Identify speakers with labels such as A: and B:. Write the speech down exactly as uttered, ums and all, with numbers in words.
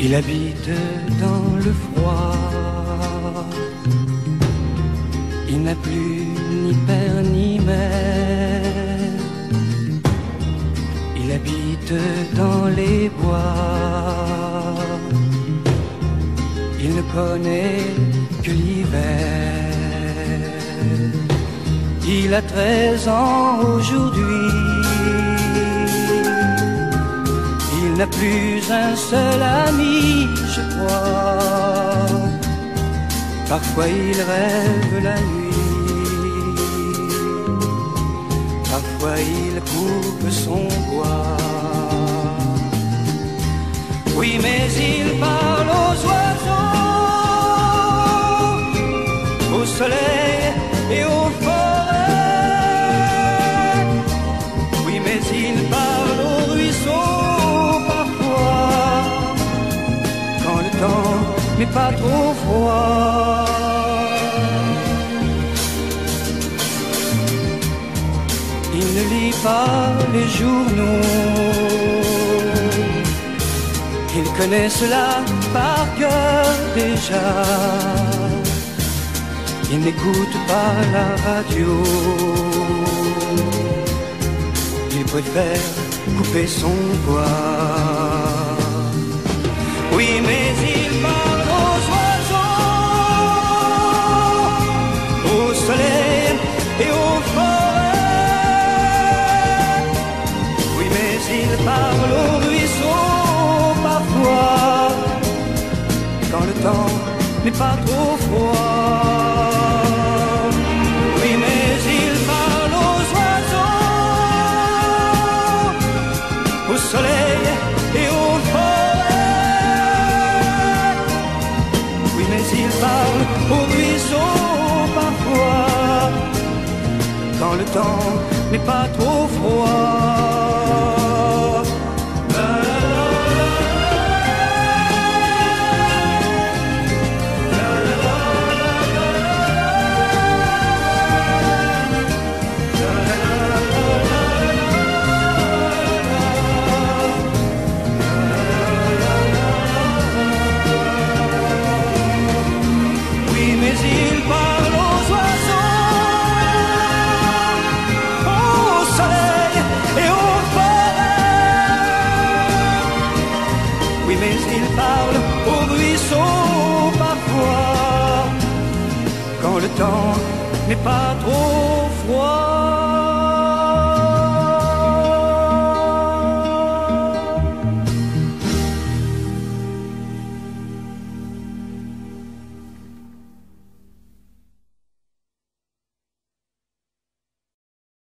A: Il habite dans le froid. Il n'a plus ni père ni mère. Il habite dans les bois. Il ne connaît que l'hiver. Il a treize ans aujourd'hui. Il n'a plus un seul ami, je crois. Parfois il rêve la nuit. Parfois il coupe son bois. Oui, mais il parle aux oiseaux, au soleil et aux forêts. Oui, mais il parle aux ruisseaux parfois, quand le temps n'est pas trop froid. Il ne lit pas les journaux. Il connaît cela par cœur déjà. Il n'écoute pas la radio. Il préfère couper son bois. Oui, mais il parle aux oiseaux, au soleil et aux forêts. Oui, mais il parle aux ruisseaux parfois, quand le temps n'est pas trop froid. Oui, mais il parle aux oiseaux, au soleil et aux forêts. Oui, mais il parle aux ruisseaux parfois, quand le temps n'est pas trop froid. Quand le temps n'est pas trop